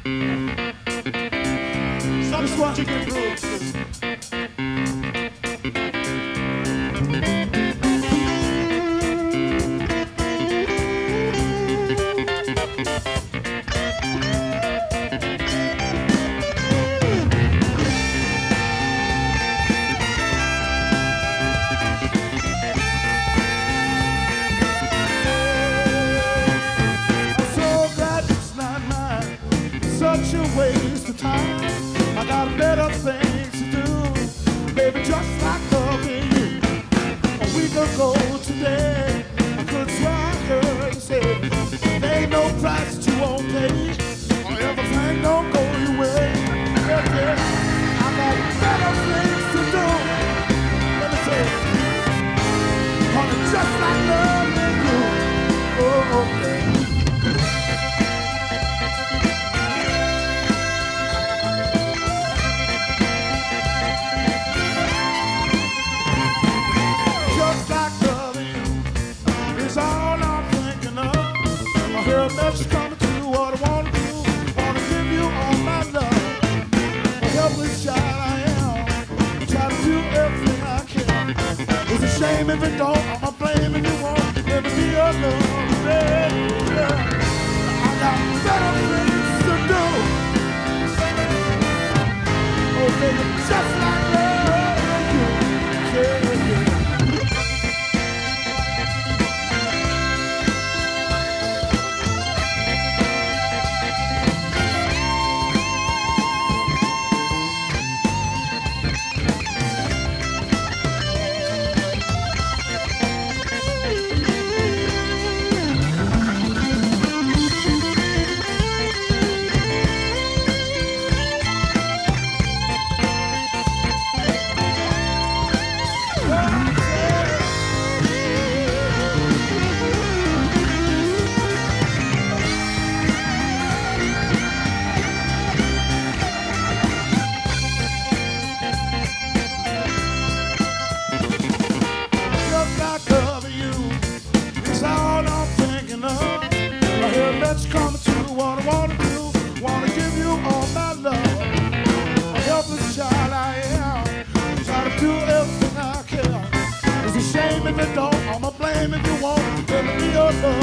This one you can prove. Such a waste of time. I got better things to do, baby, just like loving you. A week ago today, I could swear I heard you say, there ain't no price that you won't pay, or everything don't go your way. Yeah, yeah. I got better things to do. Let me say, honey, just like loving you. Oh, okay. That's coming to what I want to do. Want to give you all my love. A helpless child I am. Try to do everything I can. It's a shame if it don't. I'm blame if you won't. Let me be your love, baby. I got better things to do. Oh, baby, just like loving you. Yeah, yeah. Let's come to what I want to do. Want to give you all my love. A helpless child I am. Try to do everything I can. It's a shame if it don't. I'ma blame if you won't. Let me be your love.